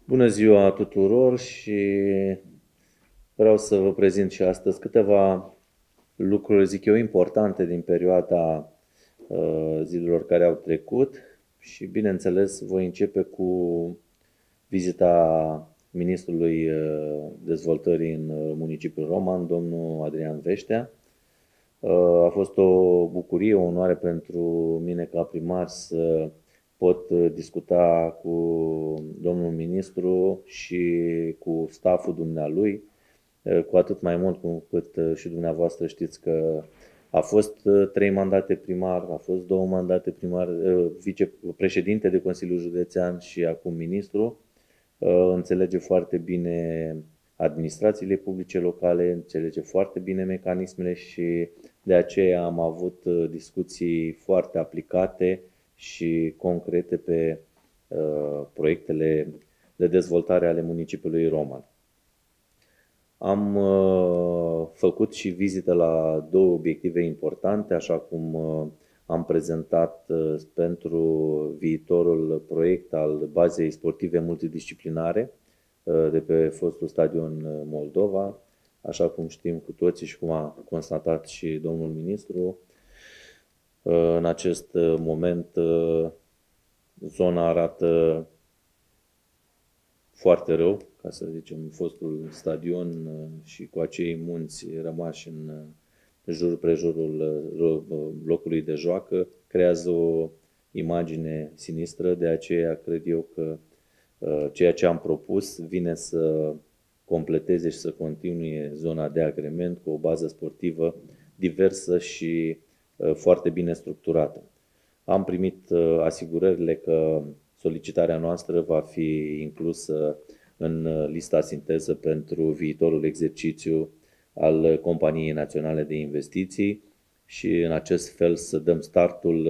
Bună ziua tuturor și vreau să vă prezint și astăzi câteva lucruri, zic eu, importante din perioada zilelor care au trecut și, bineînțeles, voi începe cu vizita Ministrului Dezvoltării în municipiul Roman, domnul Adrian Veștea. A fost o bucurie, o onoare pentru mine ca primar să pot discuta cu domnul ministru și cu staful dumnealui, cu atât mai mult cu cât și dumneavoastră știți că a fost 3 mandate primar, a fost 2 mandate primar, vicepreședinte de Consiliul Județean și acum ministru. Înțelege foarte bine administrațiile publice locale, înțelege foarte bine mecanismele și de aceea am avut discuții foarte aplicate și concrete pe proiectele de dezvoltare ale municipiului Roman. Am făcut și vizită la 2 obiective importante, așa cum am prezentat pentru viitorul proiect al bazei sportive multidisciplinare de pe fostul stadion Moldova. Așa cum știm cu toții și cum a constatat și domnul ministru, în acest moment zona arată foarte rău, ca să zicem, fostul stadion și cu acei munți rămași în jur prejurul locului de joacă creează o imagine sinistră, de aceea cred eu că ceea ce am propus vine să completeze și să continue zona de agrement cu o bază sportivă diversă și foarte bine structurată. Am primit asigurările că solicitarea noastră va fi inclusă în lista sinteză pentru viitorul exercițiu al Companiei Naționale de Investiții și în acest fel să dăm startul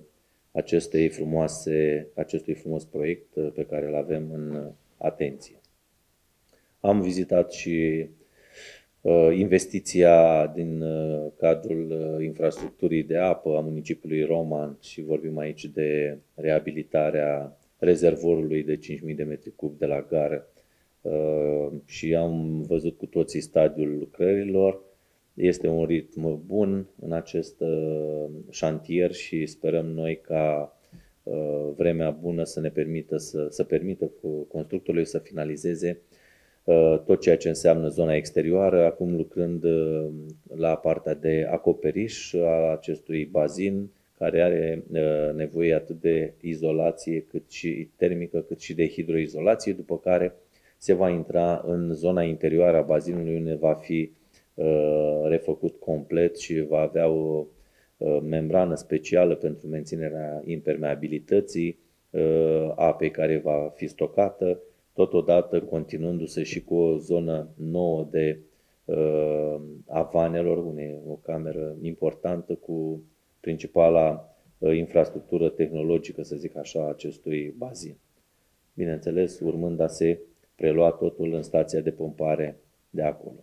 acestui frumos proiect pe care îl avem în atenție. Am vizitat și investiția din cadrul infrastructurii de apă a municipiului Roman și vorbim aici de reabilitarea rezervorului de 5.000 de metri cub de la gară și am văzut cu toții stadiul lucrărilor. Este un ritm bun în acest șantier și sperăm noi ca vremea bună să ne permită să permită constructorului să finalizeze tot ceea ce înseamnă zona exterioară, acum lucrând la partea de acoperiș a acestui bazin, care are nevoie atât de izolație cât și termică, cât și de hidroizolație, după care se va intra în zona interioară a bazinului, unde va fi refăcut complet și va avea o membrană specială pentru menținerea impermeabilității apei care va fi stocată, totodată continuându-se și cu o zonă nouă de avanelor, o cameră importantă cu principala infrastructură tehnologică, să zic așa, acestui bazin. Bineînțeles, urmând a se prelua totul în stația de pompare de acolo.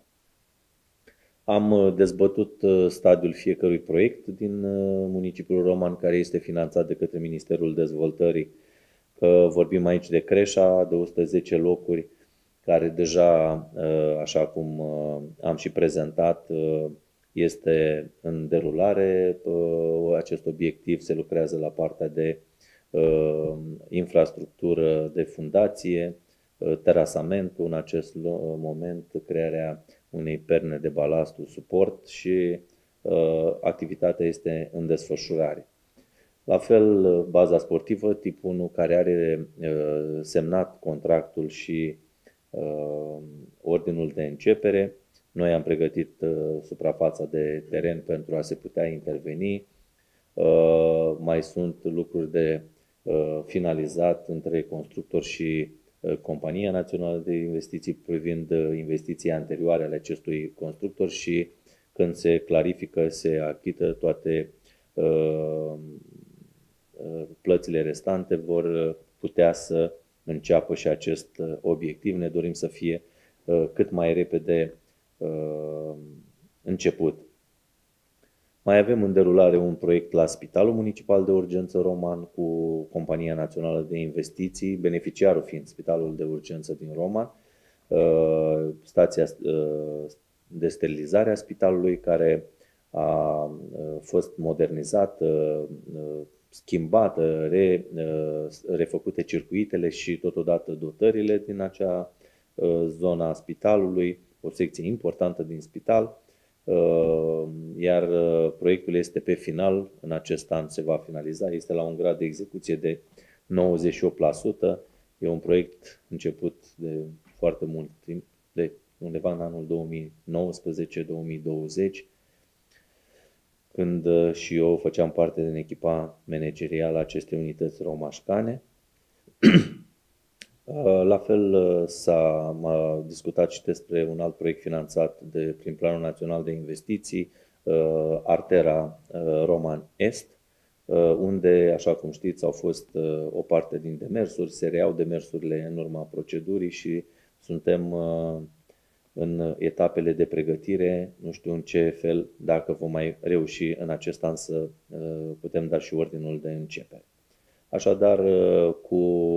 Am dezbătut stadiul fiecărui proiect din municipiul Roman, care este finanțat de către Ministerul Dezvoltării. Că vorbim aici de creșa de 110 locuri, care deja, așa cum am și prezentat, este în derulare. Acest obiectiv se lucrează la partea de infrastructură de fundație, terasamentul în acest moment, crearea unei perne de balastru suport și activitatea este în desfășurare. La fel, baza sportivă, tip 1, care are semnat contractul și ordinul de începere. Noi am pregătit suprafața de teren pentru a se putea interveni. Mai sunt lucruri de finalizat între constructor și Compania Națională de Investiții privind investiții anterioare ale acestui constructor și când se clarifică, se achită toate plățile restante, vor putea să înceapă și acest obiectiv. Ne dorim să fie cât mai repede început. Mai avem în derulare un proiect la Spitalul Municipal de Urgență Roman cu Compania Națională de Investiții, beneficiarul fiind Spitalul de Urgență din Roman, stația de sterilizare a spitalului care a fost modernizată, schimbată, refăcute circuitele și totodată dotările din acea zonă a spitalului, o secție importantă din spital, iar proiectul este pe final, în acest an se va finaliza, este la un grad de execuție de 98%, e un proiect început de foarte mult timp, de undeva în anul 2019-2020, când și eu făceam parte din echipa managerială a acestei unități romașcane. La fel s-a discutat și despre un alt proiect finanțat prin Planul Național de Investiții, Artera Roman Est, unde, așa cum știți, au fost o parte din demersuri, se reiau demersurile în urma procedurii și suntem în etapele de pregătire, nu știu în ce fel, dacă vom mai reuși în acest an să putem da și ordinul de începere. Așadar, cu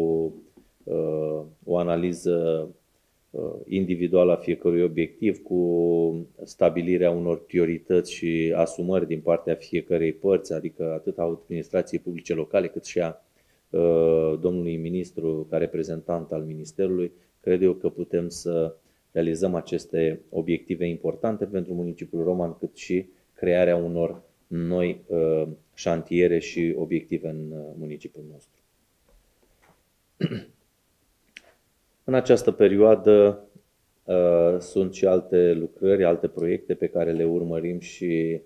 o analiză individuală a fiecărui obiectiv, cu stabilirea unor priorități și asumări din partea fiecărei părți, adică atât a administrației publice locale, cât și a domnului ministru ca reprezentant al Ministerului, cred eu că putem să realizăm aceste obiective importante pentru municipiul Roman, cât și crearea unor noi șantiere și obiective în municipiul nostru. În această perioadă sunt și alte lucrări, alte proiecte pe care le urmărim și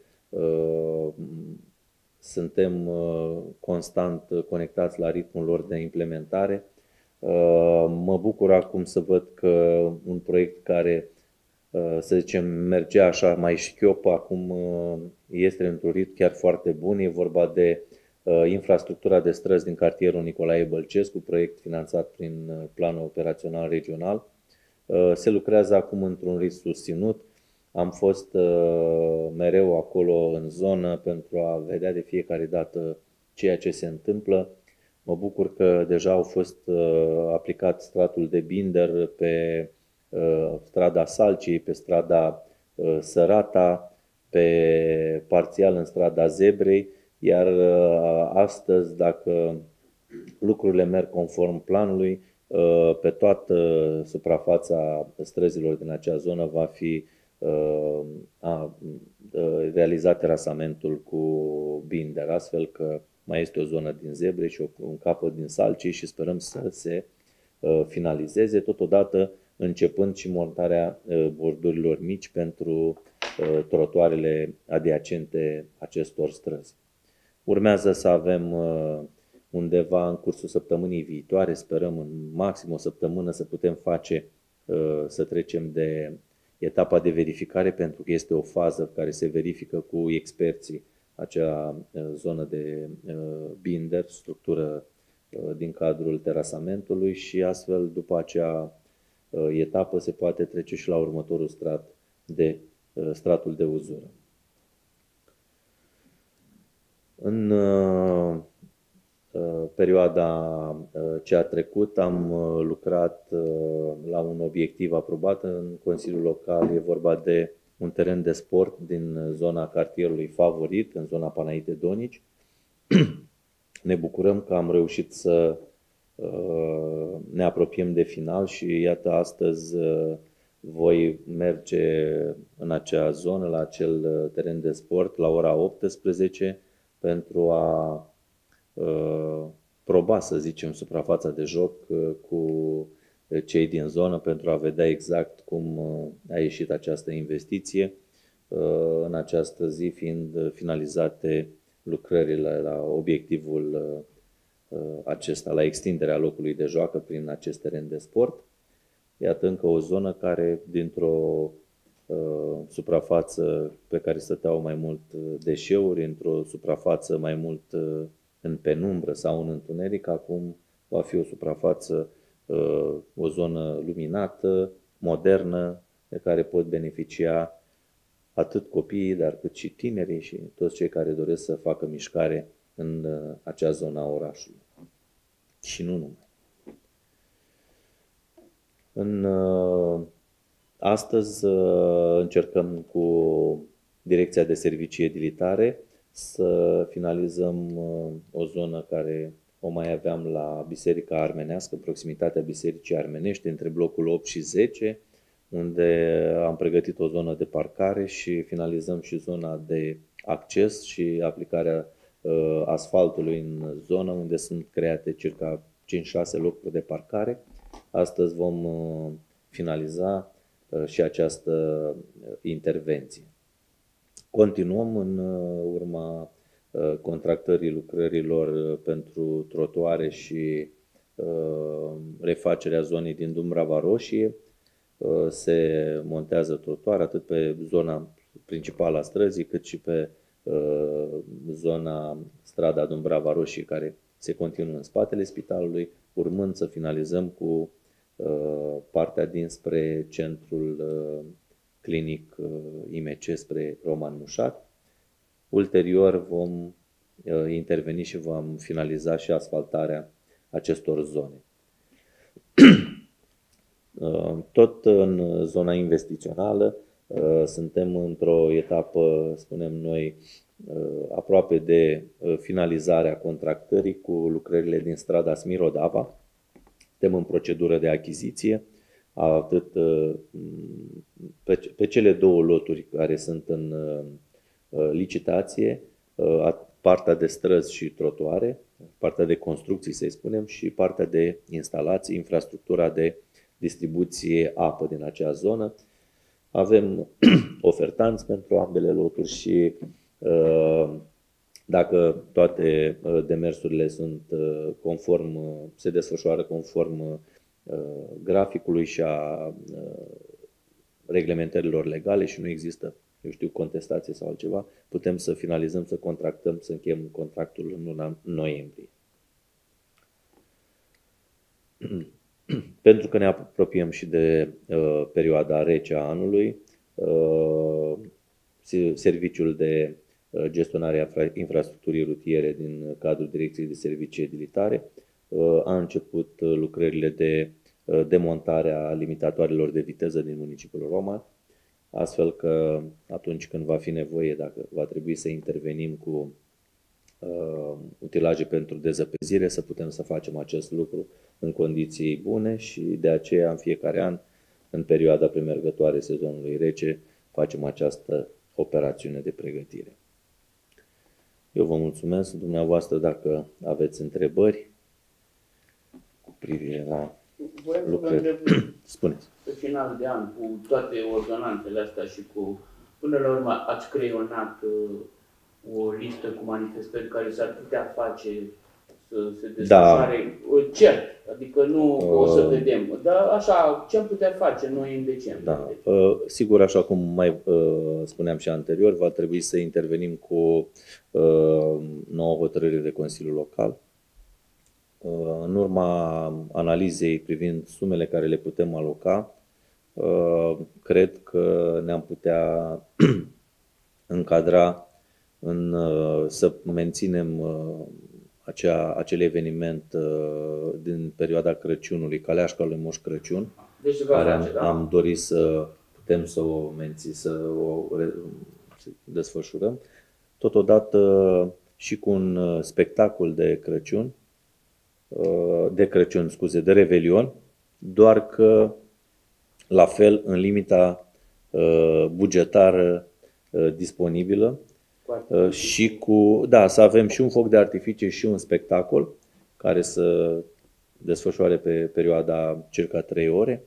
suntem constant conectați la ritmul lor de implementare. Mă bucur acum să văd că un proiect care, să zicem, mergea așa mai șchiop, acum este într-un ritm chiar foarte bun. E vorba de infrastructura de străzi din cartierul Nicolae Bălcescu, proiect finanțat prin Planul Operațional Regional. Se lucrează acum într-un ritm susținut. Am fost mereu acolo în zonă pentru a vedea de fiecare dată ceea ce se întâmplă. Mă bucur că deja au fost aplicat stratul de binder pe strada Salcii, pe strada Sărata, pe parțial în strada Zebrei, iar astăzi, dacă lucrurile merg conform planului, pe toată suprafața străzilor din acea zonă va fi realizat terasamentul cu binder, astfel că mai este o zonă din Zebre și un capăt din Salcii și sperăm să se finalizeze, totodată începând și montarea bordurilor mici pentru trotuarele adiacente acestor străzi. Urmează să avem undeva în cursul săptămânii viitoare, sperăm în maxim o săptămână să putem face, să trecem de etapa de verificare, pentru că este o fază care se verifică cu experții acea zonă de binder, structură din cadrul terasamentului și astfel după acea etapă se poate trece și la următorul strat de stratul de uzură. În perioada ce a trecut am lucrat la un obiectiv aprobat în Consiliul Local. E vorba de un teren de sport din zona cartierului Favorit, în zona Panaite Donici. Ne bucurăm că am reușit să ne apropiem de final și iată astăzi voi merge în acea zonă, la acel teren de sport, la ora 18 pentru a proba, să zicem, suprafața de joc cu cei din zonă, pentru a vedea exact cum a ieșit această investiție, în această zi fiind finalizate lucrările la obiectivul acesta, la extinderea locului de joacă prin acest teren de sport. Iată încă o zonă care, dintr-o suprafață pe care stăteau mai mult deșeuri, într-o suprafață mai mult în penumbră sau în întuneric, acum va fi o suprafață, o zonă luminată, modernă, de care pot beneficia atât copiii, dar cât și tinerii și toți cei care doresc să facă mișcare în acea zonă a orașului. Și nu numai. Astăzi încercăm cu Direcția de Servicii Edilitare să finalizăm o zonă care o mai aveam la Biserica Armenească, proximitatea Bisericii Armenești, între blocul 8 și 10, unde am pregătit o zonă de parcare și finalizăm și zona de acces și aplicarea asfaltului în zonă, unde sunt create circa 5-6 locuri de parcare. Astăzi vom finaliza și această intervenție. Continuăm în urma contractării lucrărilor pentru trotuare și refacerea zonei din Dumbrava Roșie. Se montează trotuare atât pe zona principală a străzii, cât și pe zona strada Dumbrava Roșie, care se continuă în spatele spitalului, urmând să finalizăm cu partea dinspre centrul clinic IMC spre Roman Mușat. Ulterior vom interveni și vom finaliza și asfaltarea acestor zone. Tot în zona investițională suntem într-o etapă, spunem noi, aproape de finalizarea contractării cu lucrările din strada Smirodava. Suntem în procedură de achiziție, atât pe cele două loturi care sunt în licitație, partea de străzi și trotuare, partea de construcții, să-i spunem, și partea de instalații, infrastructura de distribuție apă din acea zonă. Avem ofertanți pentru ambele loturi și dacă toate demersurile sunt conform, se desfășoară conform graficului și a reglementărilor legale și nu există, eu știu, contestație sau altceva, putem să finalizăm, să contractăm, să încheiem contractul în luna noiembrie. Pentru că ne apropiem și de perioada rece a anului, Serviciul de Gestionare a Infrastructurii Rutiere din cadrul Direcției de Servicii Edilitare a început lucrările de demontare a limitatoarelor de viteză din municipiul Roman, astfel că atunci când va fi nevoie, dacă va trebui să intervenim cu utilaje pentru dezăpezire, să putem să facem acest lucru în condiții bune și de aceea în fiecare an, în perioada premergătoare sezonului rece, facem această operațiune de pregătire. Eu vă mulțumesc dumneavoastră dacă aveți întrebări cu privire la lucrări. Spuneți. Pe final de an, cu toate ordonanțele astea și cu, până la urmă, ați creionat o listă cu manifestări care s-ar putea face să se desfășoare cert, adică nu o să vedem, dar așa, ce am putea face noi în decembrie? Da, sigur, așa cum mai spuneam și anterior, va trebui să intervenim cu nouă hotărâre de Consiliul Local. În urma analizei privind sumele care le putem aloca, cred că ne-am putea încadra să menținem acel eveniment din perioada Crăciunului, Caleașca lui Moș Crăciun, deci care am dorit să putem să o desfășurăm. Totodată și cu un spectacol de Crăciun, de Revelion, doar că la fel în limita bugetară disponibilă și să avem și un foc de artificii și un spectacol care să desfășoare pe perioada circa 3 ore.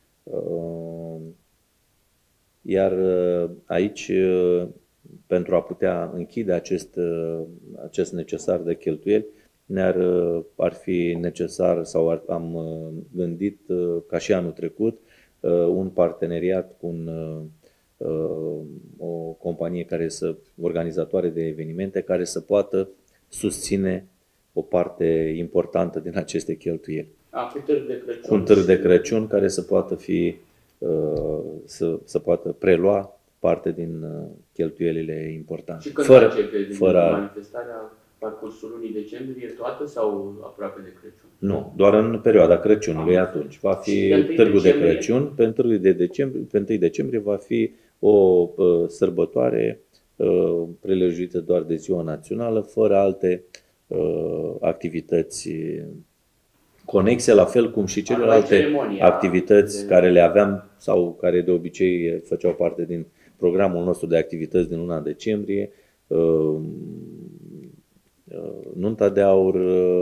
Iar aici, pentru a putea închide acest necesar de cheltuieli, ar fi necesar sau am gândit, ca și anul trecut, un parteneriat cu o companie organizatoare de evenimente care să poată susține o parte importantă din aceste cheltuieli. Cu târg de Crăciun. Cu un târg de Crăciun care să poată fi să poată prelua parte din cheltuielile importante. Și când începe manifestarea? Parcursul lunii decembrie toată sau aproape de Crăciun? Nu, doar în perioada Crăciunului atunci. Va fi Târgul de Crăciun, pe 1 decembrie va fi o sărbătoare prelăjuită doar de Ziua Națională, fără alte activități conexe, la fel cum și celelalte activități care le aveam sau care de obicei făceau parte din programul nostru de activități din luna decembrie. Nunta de aur,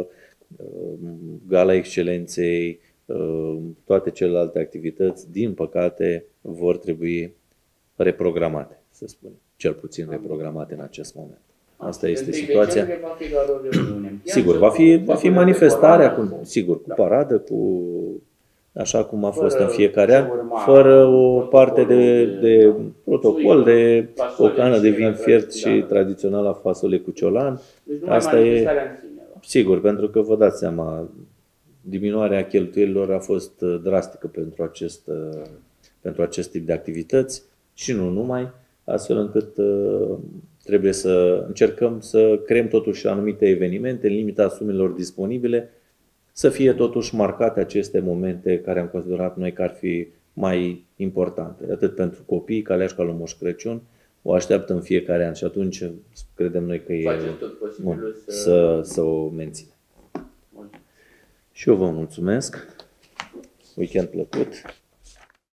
Gala Excelenței, toate celelalte activități, din păcate, vor trebui reprogramate, să spunem, cel puțin reprogramate în acest moment. Asta este situația. Sigur, va fi manifestarea, sigur, cu paradă, așa cum a fost în fiecare an, fără o parte de protocol, de o cană de vin fiert și tradiționala fasole cu ciolan. Asta e sigur, pentru că vă dați seama, diminuarea cheltuielilor a fost drastică pentru acest tip de activități și nu numai, astfel încât trebuie să încercăm să creăm totuși anumite evenimente în limita sumelor disponibile, să fie totuși marcate aceste momente care am considerat noi că ar fi mai importante, atât pentru copiii, caleașca lui Moș Crăciun, o așteaptă în fiecare an și atunci credem noi că e bun să o menținem. Și eu vă mulțumesc, weekend plăcut!